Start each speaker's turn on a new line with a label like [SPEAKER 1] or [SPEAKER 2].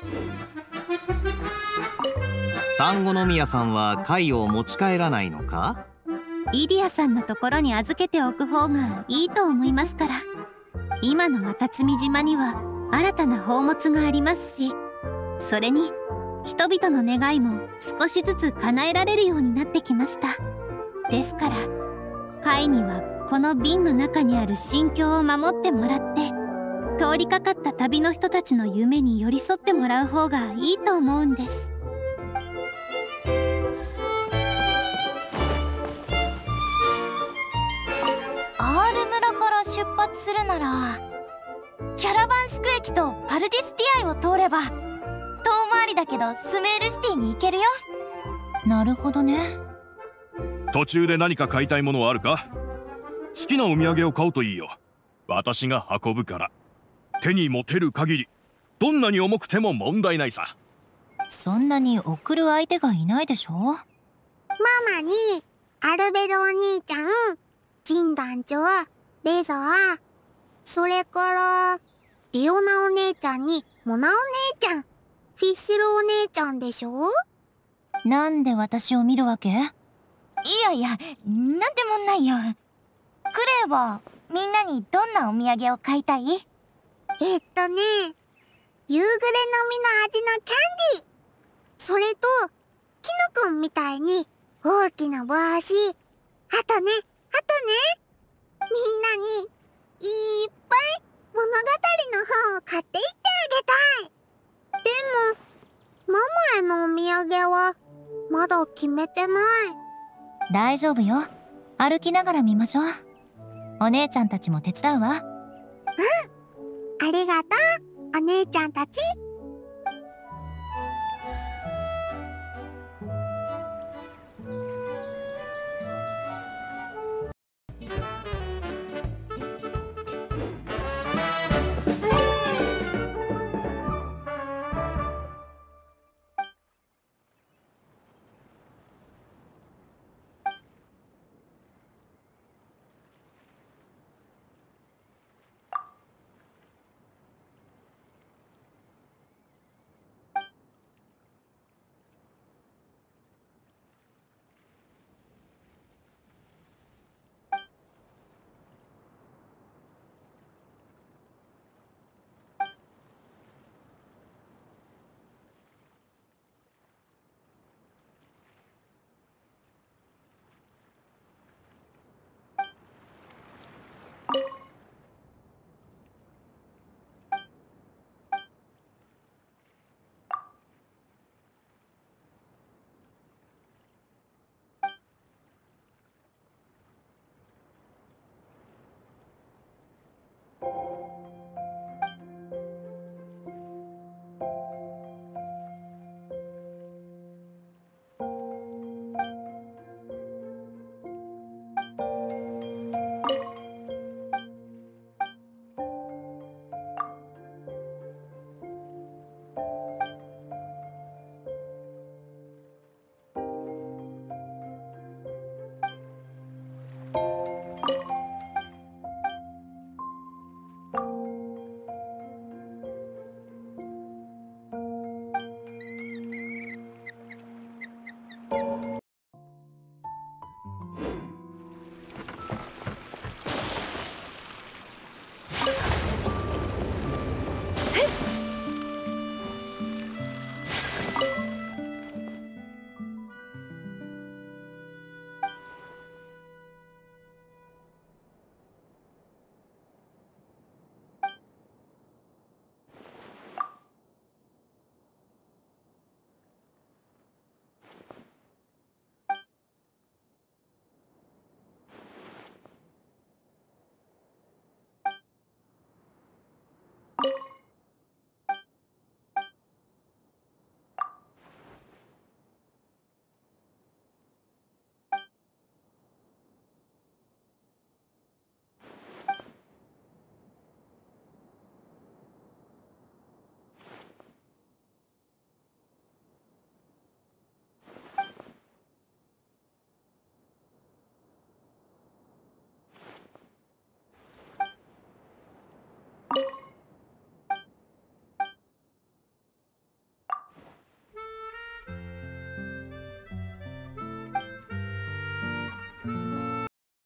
[SPEAKER 1] サンゴノミヤさんは貝を持ち帰らないのか？
[SPEAKER 2] イディアさんのところに預けておく方がいいと思いますから。今の渡積島には新たな宝物がありますし、それに人々の願いも少しずつ叶えられるようになってきました。ですから貝にはこの瓶の中にある心境を守ってもらって、通りかかった旅の人たちの夢に寄り添ってもらう方がいいと思うんです。
[SPEAKER 3] アール村から出発するならキャラバン宿駅とパルディスティアイを通れば遠回りだけどスメールシティに行けるよ。
[SPEAKER 4] なるほどね。
[SPEAKER 5] 途中で何か買いたいものはあるか？好きなお土産を買うといいよ。私が運ぶから。手に持てる限りどんなに重くても問題ないさ。
[SPEAKER 4] そんなに送る相手がいないでしょ。マ
[SPEAKER 6] マにアルベドお兄ちゃん、ジン団長、レザー、それからリオナお姉ちゃんにモナお姉ちゃん、フィッシュルお姉ちゃんでしょ。
[SPEAKER 4] なんで私を見るわけ？
[SPEAKER 3] いやいや、なんでもないよ。クレイはみんなにどんなお土産を買いたい？
[SPEAKER 6] 夕暮れの実の味のキャンディー。それとキノコンみたいに大きな帽子。あとね、みんなにいっぱい物語の本を買っていってあげたい。でもママへのお土産はまだ決めてない。
[SPEAKER 4] 大丈夫よ。歩きながら見ましょう。お姉ちゃんたちも手伝うわ。
[SPEAKER 6] ありがとう、お姉ちゃんたち。